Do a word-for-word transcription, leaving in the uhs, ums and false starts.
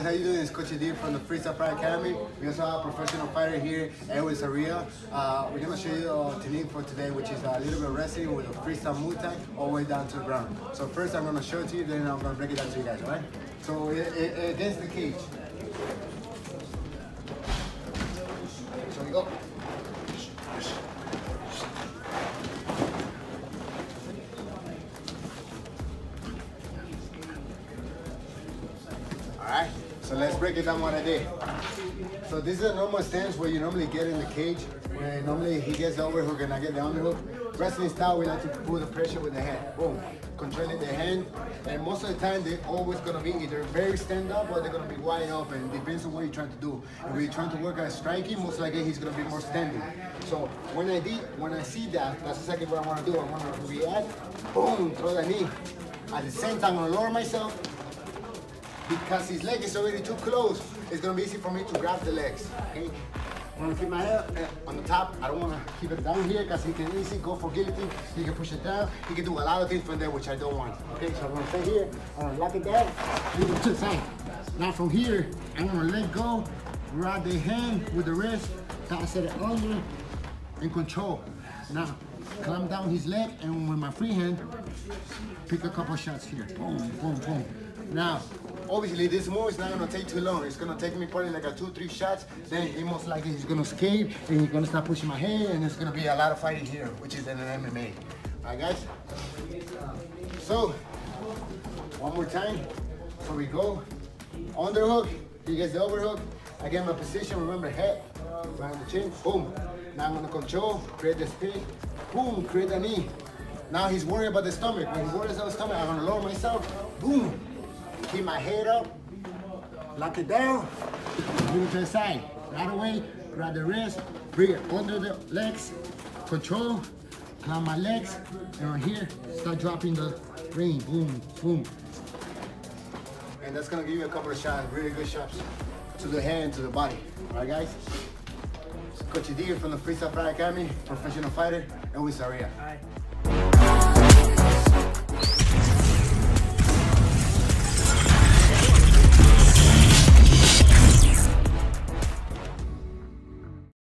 how you doing? It's Coach Edir from the Freestyle Academy. We also have a professional fighter here, Edir. Uh, we're gonna show you a technique for today, which is a little bit of wrestling with a freestyle Muay Thai all the way down to the ground. So first I'm gonna show it to you, then I'm gonna break it down to you guys, alright? So it, it, against the cage. So we go. Alright, so let's break it down what I did. So this is a normal stance where you normally get in the cage, where normally he gets the overhook and I get the underhook. Wrestling style, we like to put the pressure with the hand. Boom, controlling the hand. And most of the time, they're always gonna be either very stand up or they're gonna be wide open. Depends on what you're trying to do. If you're trying to work at striking, most likely he's gonna be more standing. So when I did, when I see that, that's exactly what I wanna do. I wanna react, boom, throw the knee. At the same time, I'm gonna lower myself. Because his leg is already too close, it's gonna be easy for me to grab the legs, okay? I'm gonna keep my head on the top. I don't wanna keep it down here because he can easily go for guillotine. He can push it down. He can do a lot of things from there, which I don't want. Okay, so I'm gonna stay here. I'm gonna lock it down. Move it to the side. Now from here, I'm gonna let go, grab the hand with the wrist, toss it under, and control. Now, clamp down his leg, and with my free hand, pick a couple shots here. Boom, boom, boom. Now, obviously this move is not gonna take too long. It's gonna take me probably like a two, three shots. Then he most likely he's gonna escape and he's gonna start pushing my head and it's gonna be a lot of fighting here, which is in an M M A. Alright guys? So, one more time. So we go, underhook, he gets the overhook. I get my position, remember head, behind the chin, boom. Now I'm gonna control, create the spin, boom, create the knee. Now he's worried about the stomach. When he worries about the stomach, I'm gonna lower myself, boom. Keep my head up, lock it down, move it to the side. Right away, grab the wrist, bring it under the legs, control, climb my legs, and right here, start dropping the ring, boom, boom. And that's gonna give you a couple of shots, really good shots to the head and to the body. All right, guys? It's Coach Edir from the Freestyle Academy, professional fighter, and we're sorry.